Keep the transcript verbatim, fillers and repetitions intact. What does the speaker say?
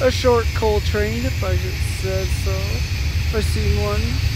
a short coal train, if I said so. If I seen one.